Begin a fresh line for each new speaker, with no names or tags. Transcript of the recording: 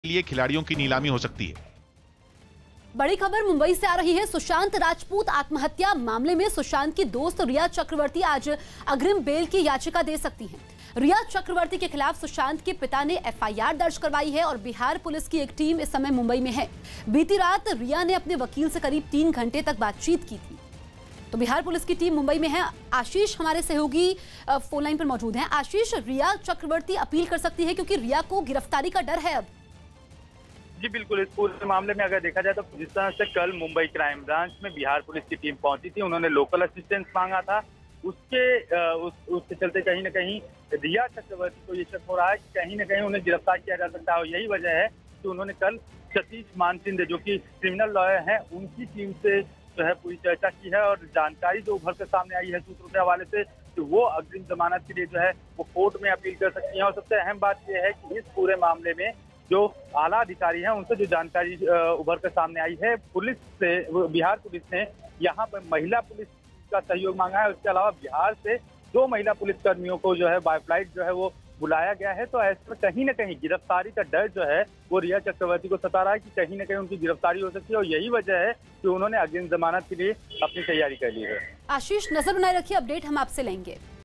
लिए खिलाड़ियों की नीलामी हो सकती है।
बड़ी खबर मुंबई से आ रही है। सुशांत राजपूत आत्महत्या मामले में सुशांत की दोस्त रिया चक्रवर्ती आज अग्रिम बेल की याचिका दे सकती हैं। रिया चक्रवर्ती के खिलाफ सुशांत के पिता ने एफआईआर दर्ज करवाई है और बिहार पुलिस की एक टीम इस समय मुंबई में है। बीती रात रिया ने अपने वकील से करीब 3 घंटे तक बातचीत की थी। तो बिहार पुलिस की टीम मुंबई में है। आशीष हमारे सहयोगी फोन लाइन पर मौजूद हैं। आशीष, रिया चक्रवर्ती अपील कर सकती है क्योंकि रिया को गिरफ्तारी का डर है अब।
जी बिल्कुल, इस पूरे मामले में अगर देखा जाए तो जिस तरह से कल मुंबई क्राइम ब्रांच में बिहार पुलिस की टीम पहुंची थी, उन्होंने लोकल असिस्टेंस मांगा था। उसके चलते कहीं ना कहीं रिया चक्रवर्ती को ये शक हो रहा है कि कहीं ना कहीं उन्हें गिरफ्तार किया जा सकता है। और यही वजह है कि उन्होंने कल सतीश मानसिंह जो कि क्रिमिनल लॉयर हैं, उनकी टीम से जो है पूरी चर्चा की है। और जानकारी जो उभर कर सामने आई है सूत्रों के हवाले से कि वो अग्रिम जमानत के लिए जो है वो कोर्ट में अपील कर सकती हैं। और सबसे अहम बात यह है कि इस पूरे मामले में जो आला अधिकारी हैं उनसे जो जानकारी उभर कर सामने आई है, पुलिस से, बिहार पुलिस ने यहाँ पर महिला पुलिस का सहयोग मांगा है। उसके अलावा बिहार से 2 महिला पुलिस कर्मियों को जो है बाय फ्लाइट जो है वो बुलाया गया है। तो ऐसे में कहीं ना कहीं गिरफ्तारी का डर जो है वो रिया चक्रवर्ती को सता रहा है कि कहीं ना कहीं उनकी गिरफ्तारी हो सकती है। और यही वजह है कि उन्होंने अग्रिम जमानत के लिए अपनी तैयारी कर ली है।
आशीष, नजर बनाए रखिए, अपडेट हम आपसे लेंगे।